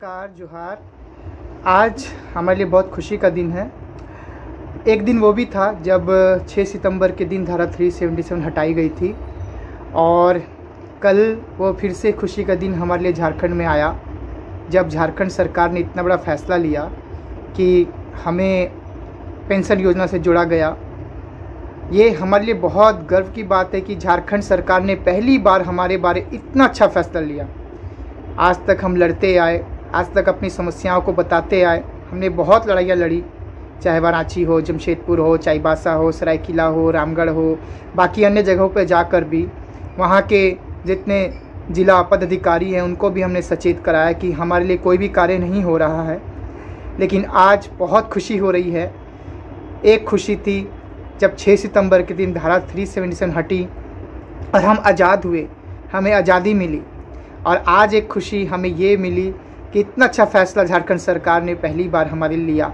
Car जोहार। आज हमारे लिए बहुत खुशी का दिन है। एक दिन वो भी था जब 6 सितंबर के दिन धारा 377 हटाई गई थी और कल वो फिर से खुशी का दिन हमारे लिए झारखंड में आया जब झारखंड सरकार ने इतना बड़ा फ़ैसला लिया कि हमें पेंशन योजना से जोड़ा गया। ये हमारे लिए बहुत गर्व की बात है कि झारखंड सरकार ने पहली बार हमारे बारे इतना अच्छा फ़ैसला लिया। आज तक हम लड़ते आए, आज तक अपनी समस्याओं को बताते आए। हमने बहुत लड़ाइयाँ लड़ी, चाहे वाराणसी हो, जमशेदपुर हो, चाईबासा हो, सरायकेला हो, रामगढ़ हो, बाकी अन्य जगहों पर जाकर भी वहाँ के जितने जिला पदाधिकारी हैं उनको भी हमने सचेत कराया कि हमारे लिए कोई भी कार्य नहीं हो रहा है। लेकिन आज बहुत खुशी हो रही है। एक खुशी थी जब 6 सितंबर के दिन धारा 377 हटी और हम आज़ाद हुए, हमें आज़ादी मिली। और आज एक खुशी हमें ये मिली कि इतना अच्छा फ़ैसला झारखंड सरकार ने पहली बार हमारे लिए लिया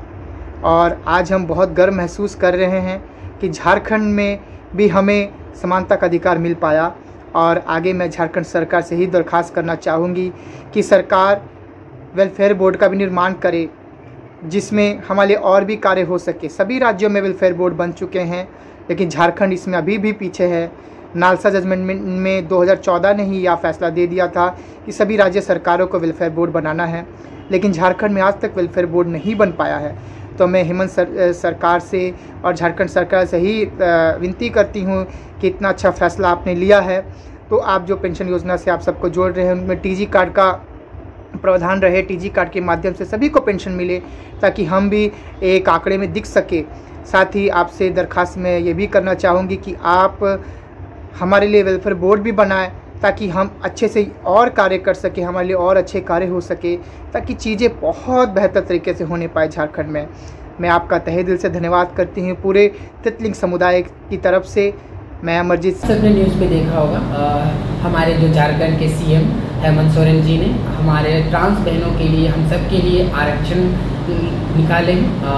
और आज हम बहुत गर्व महसूस कर रहे हैं कि झारखंड में भी हमें समानता का अधिकार मिल पाया। और आगे मैं झारखंड सरकार से ही दरख्वास्त करना चाहूँगी कि सरकार वेलफेयर बोर्ड का भी निर्माण करे जिसमें हमारे और भी कार्य हो सके। सभी राज्यों में वेलफेयर बोर्ड बन चुके हैं लेकिन झारखंड इसमें अभी भी पीछे है। नालसा जजमेंट में 2014 ने ही यह फैसला दे दिया था कि सभी राज्य सरकारों को वेलफेयर बोर्ड बनाना है, लेकिन झारखंड में आज तक वेलफेयर बोर्ड नहीं बन पाया है। तो मैं हेमंत सरकार से और झारखंड सरकार से ही विनती करती हूँ कि इतना अच्छा फ़ैसला आपने लिया है तो आप जो पेंशन योजना से आप सबको जोड़ रहे हैं उनमें टीजी कार्ड का प्रावधान रहे। टीजी कार्ड के माध्यम से सभी को पेंशन मिले ताकि हम भी एक आंकड़े में दिख सके। साथ ही आपसे दरख्वास्त में ये भी करना चाहूँगी कि आप हमारे लिए वेलफेयर बोर्ड भी बनाएं ताकि हम अच्छे से और कार्य कर सकें, हमारे लिए और अच्छे कार्य हो सके, ताकि चीज़ें बहुत बेहतर तरीके से होने पाए झारखंड में। मैं आपका तहे दिल से धन्यवाद करती हूँ पूरे तितलिंग समुदाय की तरफ से। मैं अमरजीत। सबने न्यूज़ में देखा होगा हमारे जो झारखंड के सीएम हेमंत सोरेन जी ने हमारे ट्रांस बहनों के लिए, हम सब के लिए आरक्षण निकाले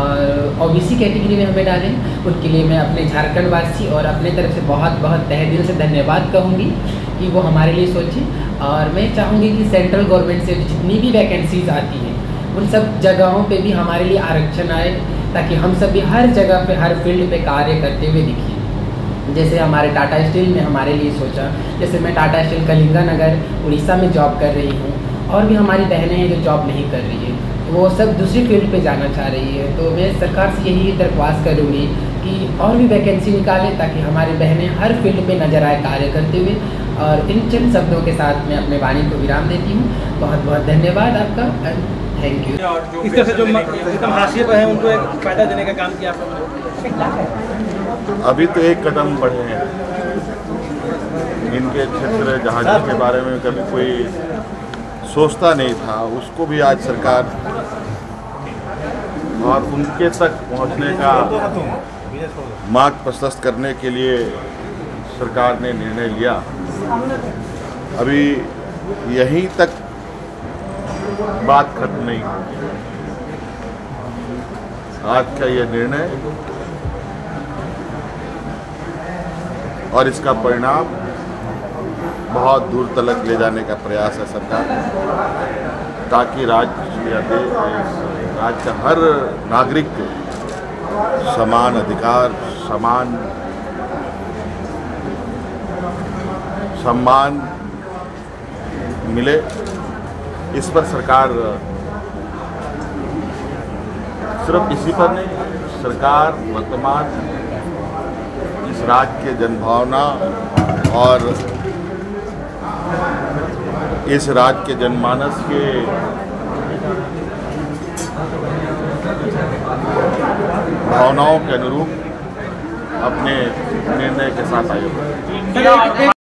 और ओबीसी कैटेगरी में हमें डालें। उनके लिए मैं अपने झारखंड वासी और अपने तरफ से बहुत बहुत तहे दिल से धन्यवाद कहूँगी कि वो हमारे लिए सोचें। और मैं चाहूँगी कि सेंट्रल गवर्नमेंट से जितनी भी वैकेंसीज आती हैं उन सब जगहों पे भी हमारे लिए आरक्षण आए ताकि हम सब भी हर जगह पे, हर फील्ड पे कार्य करते हुए दिखिए। जैसे हमारे टाटा स्टील में हमारे लिए सोचा, जैसे मैं टाटा स्टील कलिंगानगर उड़ीसा में जॉब कर रही हूँ और भी हमारी बहनें हैं जो जॉब नहीं कर रही है, वो सब दूसरी फील्ड पे जाना चाह रही है। तो मैं सरकार से यही दरख्वास्त करूँगी कि और भी वैकेंसी निकालें ताकि हमारी बहनें हर फील्ड पे नजर आए कार्य करते हुए। और इन चंद शब्दों के साथ मैं अपने वाणी को विराम देती हूँ। बहुत बहुत धन्यवाद आपका, थैंक यू। इस तरह से जो एकदम हाशिए पर हैं उनको एक फायदा देने का काम किया आपने। अभी तो एक कदम बढ़े हैं। इनके क्षेत्र जहाँ जिसके बारे में कभी कोई सोचता नहीं था उसको भी आज सरकार और उनके तक पहुँचने का मार्ग प्रशस्त करने के लिए सरकार ने निर्णय लिया। अभी यहीं तक बात खत्म नहीं हुई। आज का ये निर्णय और इसका परिणाम बहुत दूर तक ले जाने का प्रयास है सरकार, ताकि राज्य का हर नागरिक को समान अधिकार, समान सम्मान मिले। इस पर सरकार सिर्फ इसी पर नहीं, सरकार वर्तमान इस राज्य के जनभावना और इस राज्य के जनमानस के भावनाओं के अनुरूप अपने निर्णय के साथ आए हुए हैं।